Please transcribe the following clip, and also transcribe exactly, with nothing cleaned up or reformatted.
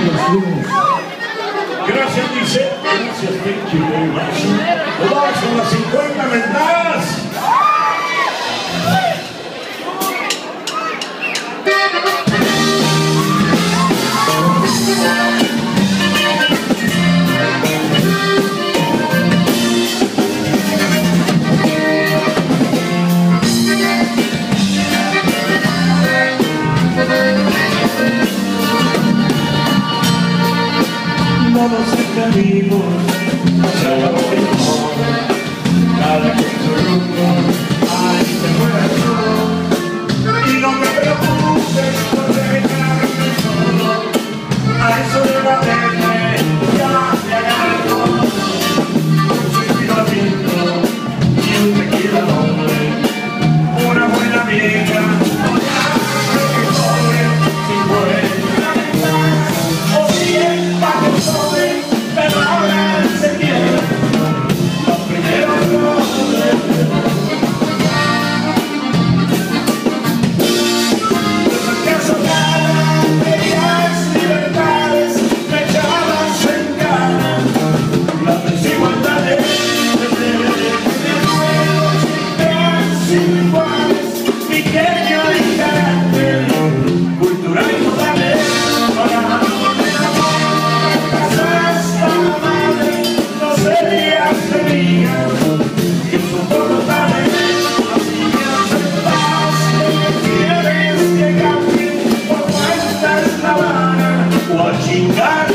Gracias, dice. Gracias, thank you very much. Nos vamos con las cincuenta mentadas. Todos entendimos, se acabó el amor, cada quien su rumbo, ahí se muere todo. Y no me preocupes por dejarme solo, a eso de la verde ya se agarró. Un suspiro al viento y un tequila al hombre, una buena amiga, no ya que pobre, sin poder. Pero ahora se quiere los primeros roles. Desde que soñaba querías libertades, me echabas en cara las desigualdades. Desde que nuevos ideas iguales, pequeño y carácter cultural y modales. Chingar.